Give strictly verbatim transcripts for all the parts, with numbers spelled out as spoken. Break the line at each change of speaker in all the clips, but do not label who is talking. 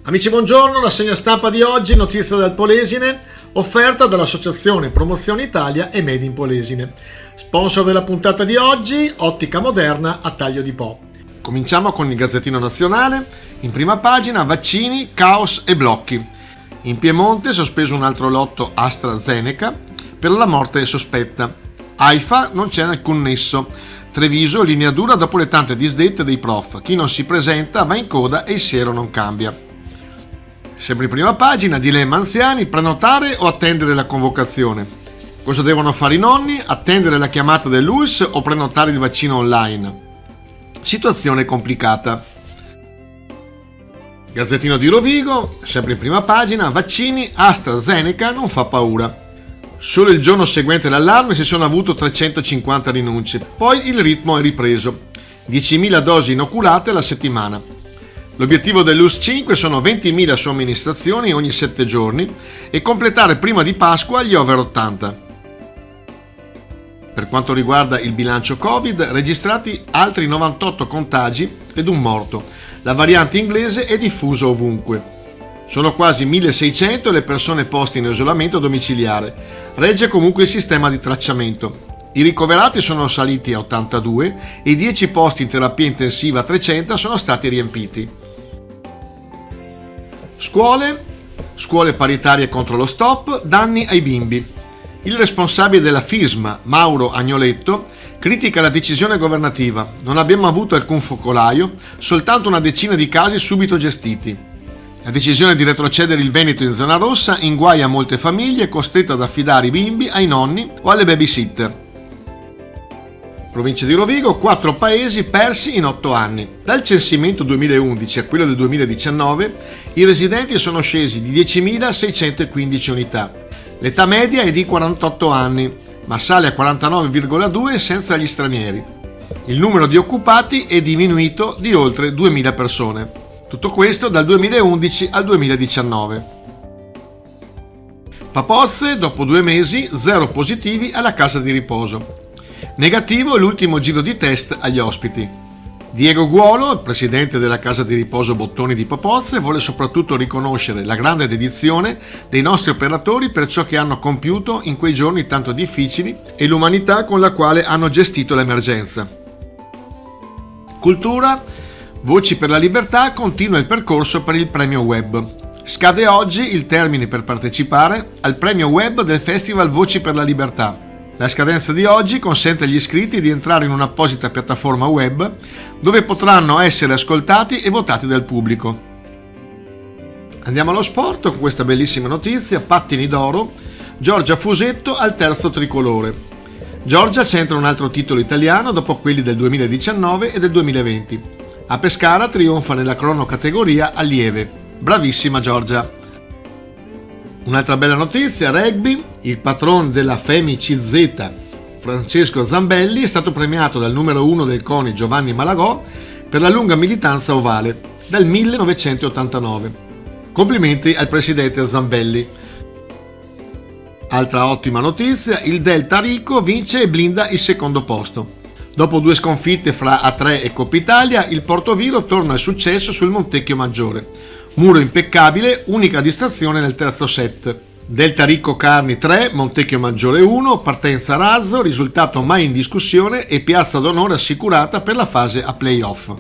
Amici, buongiorno, rassegna stampa di oggi, notizia dal Polesine, offerta dall'Associazione Promozione Italia e Made in Polesine. Sponsor della puntata di oggi, Ottica Moderna a taglio di Po. Cominciamo con il Gazzettino Nazionale, in prima pagina vaccini, caos e blocchi. In Piemonte sospeso un altro lotto AstraZeneca per la morte sospetta. AIFA non c'è alcun nesso. Treviso linea dura dopo le tante disdette dei prof. Chi non si presenta va in coda e il siero non cambia. Sempre in prima pagina, dilemma anziani, prenotare o attendere la convocazione. Cosa devono fare i nonni? Attendere la chiamata dell'U L S o prenotare il vaccino online? Situazione complicata. Gazzettino di Rovigo, sempre in prima pagina, vaccini, AstraZeneca non fa paura. Solo il giorno seguente l'allarme si sono avuto trecentocinquanta rinunce, poi il ritmo è ripreso. diecimila dosi inoculate alla settimana. L'obiettivo dell'U S cinque sono ventimila somministrazioni ogni sette giorni e completare prima di Pasqua gli over ottanta. Per quanto riguarda il bilancio Covid, registrati altri novantotto contagi ed un morto. La variante inglese è diffusa ovunque. Sono quasi milleseicento le persone poste in isolamento domiciliare. Regge comunque il sistema di tracciamento. I ricoverati sono saliti a ottantadue e i dieci posti in terapia intensiva a trecento sono stati riempiti. Scuole, scuole paritarie contro lo stop, danni ai bimbi. Il responsabile della FISM, Mauro Agnoletto, critica la decisione governativa. Non abbiamo avuto alcun focolaio, soltanto una decina di casi subito gestiti. La decisione di retrocedere il Veneto in zona rossa inguaia molte famiglie costrette ad affidare i bimbi ai nonni o alle babysitter. Provincia di Rovigo, quattro paesi persi in otto anni. Dal censimento duemilaundici a quello del duemiladiciannove i residenti sono scesi di diecimilaseicentoquindici unità. L'età media è di quarantotto anni, ma sale a quarantanove virgola due senza gli stranieri. Il numero di occupati è diminuito di oltre duemila persone. Tutto questo dal duemilaundici al duemiladiciannove. Papozze, dopo due mesi, zero positivi alla casa di riposo. Negativo l'ultimo giro di test agli ospiti. Diego Guolo, il presidente della casa di riposo Bottoni di Papozze, vuole soprattutto riconoscere la grande dedizione dei nostri operatori per ciò che hanno compiuto in quei giorni tanto difficili e l'umanità con la quale hanno gestito l'emergenza. Cultura, Voci per la Libertà, continua il percorso per il premio web. Scade oggi il termine per partecipare al premio web del Festival Voci per la Libertà. La scadenza di oggi consente agli iscritti di entrare in un'apposita piattaforma web dove potranno essere ascoltati e votati dal pubblico. Andiamo allo sport con questa bellissima notizia, pattini d'oro, Giorgia Fusetto al terzo tricolore. Giorgia centra un altro titolo italiano dopo quelli del duemiladiciannove e del duemilaventi. A Pescara trionfa nella cronocategoria allieve. Bravissima Giorgia! Un'altra bella notizia, rugby, il patron della Femicizeta, Francesco Zambelli, è stato premiato dal numero uno del CONI Giovanni Malagò per la lunga militanza ovale, dal millenovecentottantanove. Complimenti al presidente Zambelli. Altra ottima notizia, il Delta Rico vince e blinda il secondo posto. Dopo due sconfitte fra A tre e Coppa Italia, il Portoviro torna al successo sul Montecchio Maggiore. Muro impeccabile, unica distrazione nel terzo set. Delta Rico Carni tre, Montecchio Maggiore uno, partenza razzo, risultato mai in discussione e piazza d'onore assicurata per la fase a playoff.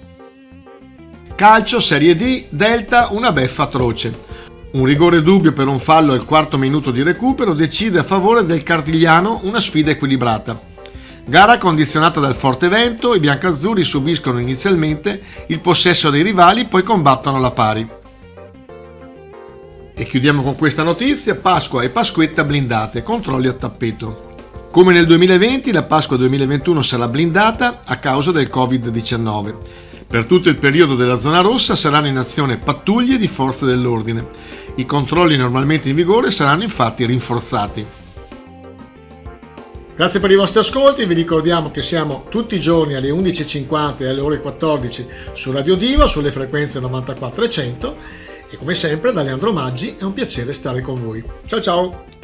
Calcio Serie D, Delta una beffa atroce. Un rigore dubbio per un fallo al quarto minuto di recupero decide a favore del Cardigliano una sfida equilibrata. Gara condizionata dal forte vento, i biancazzurri subiscono inizialmente il possesso dei rivali, poi combattono alla pari. E chiudiamo con questa notizia, Pasqua e Pasquetta blindate, controlli a tappeto. Come nel duemilaventi, la Pasqua duemilaventuno sarà blindata a causa del covid diciannove. Per tutto il periodo della zona rossa saranno in azione pattuglie di forze dell'ordine. I controlli normalmente in vigore saranno infatti rinforzati. Grazie per i vostri ascolti, vi ricordiamo che siamo tutti i giorni alle undici e cinquanta e alle ore quattordici su Radio Diva, sulle frequenze novantaquattro e cento, e come sempre da Leandro Maggi è un piacere stare con voi. Ciao ciao!